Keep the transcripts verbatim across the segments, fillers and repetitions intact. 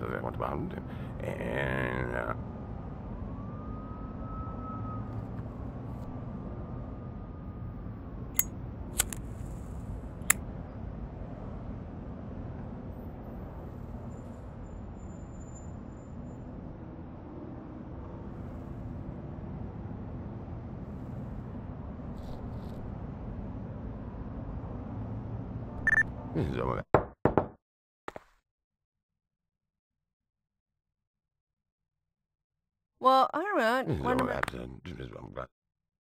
And uh, this is all that. Well, I don't know. This is Wonder all Man. that. This is all that.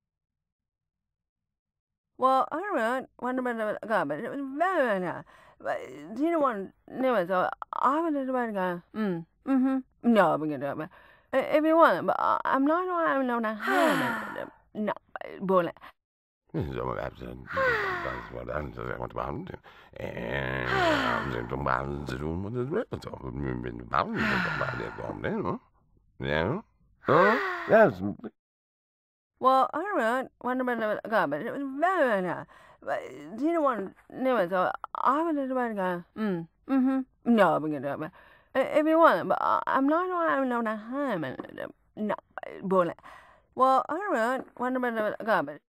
Well, I don't know. Wonder Man. God, but it was very, very nice. But do you know what? Anyway, so I haven't done about it. Mm. Mm-hmm. No, we can do it. But if you want, but I- I'm not. I'm not. I'm No, bullet. This is all that. This is what I'm saying. What about it? And I'm saying to balance the room with the rest of it. We've been balancing about it on there, no? Yeah? Huh? Yes. Well, I don't know. Wonder Man. God, but it was very, very nice. But do you know what? Anyway, so I haven't done about it. Mm. Mm-hmm. No, we can do it. But if you want, but I'm not. I'm not. I'm No, bullet. Well, I don't know. Wonder Man. God, but.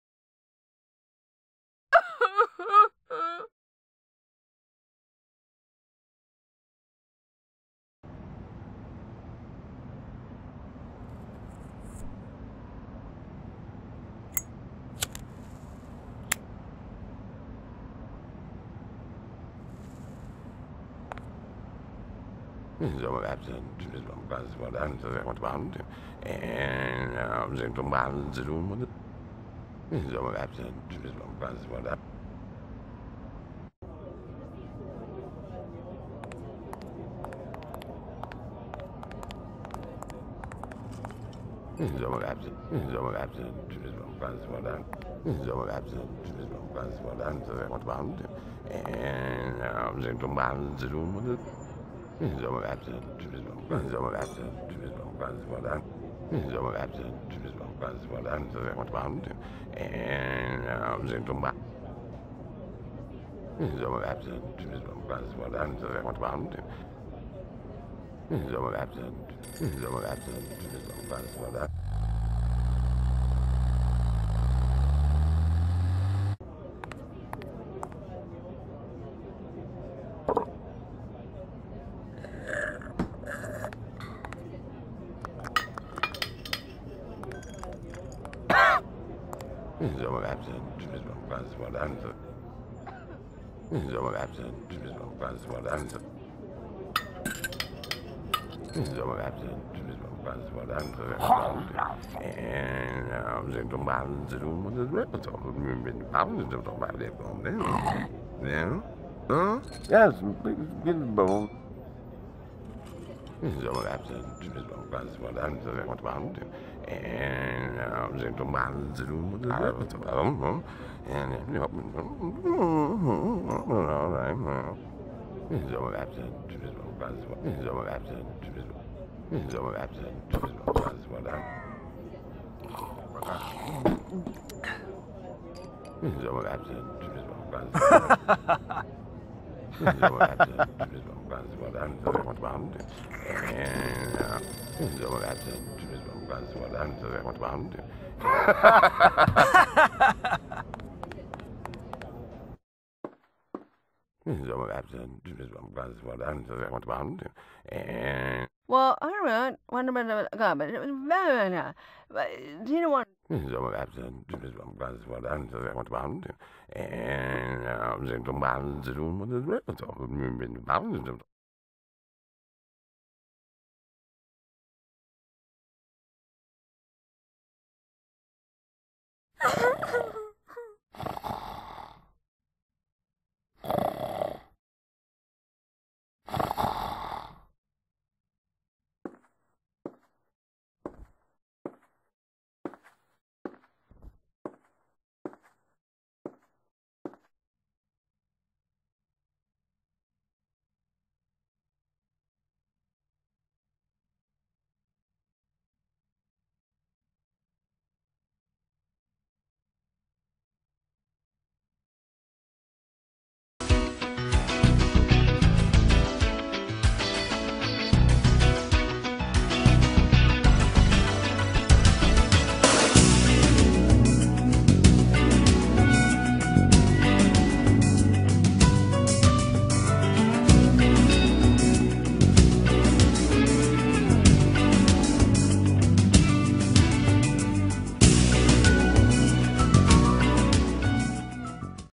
This is all that. This is what I'm saying. What about it? And I'm saying to balance the room with it. This is all that. This is what I'm This is all absent. This is all absent. This is what I'm This is all absent. This is what I'm saying. What about it? And I'm saying to balance the room with it. This is all absent. This is all absent. This is what I'm This is all absent. This is what I'm saying. What about it? And I'm saying to balance. This is all absent. This is what I'm saying. What about it? This is all absent. This is all absent. This is what I'm This is all absent. This is what I'm This is all absent. This is what I'm This is all absent. This is what I'm And I'm saying to balance the room with the rest of it. We've been balancing about it on there. Yeah? Huh? Yes, good bone. This is all absent. This is what I'm saying. What about it? And I'm saying to balance the room with the rest of it. And all right. This is all absent. This is all absent. This is all absent. This is what I'm This is all absent. This is what This is all absent. This is what I'm What about it? And this is all absent. This is what I'm What about it? This is all absent. This is what I'm What about it? And Well, I don't know. Wonder Man. God, but it was very, very nice. But do you know what? This is all absent. This is what I'm What about it? And I'm saying to balance the room with the rest of it. We've been balancing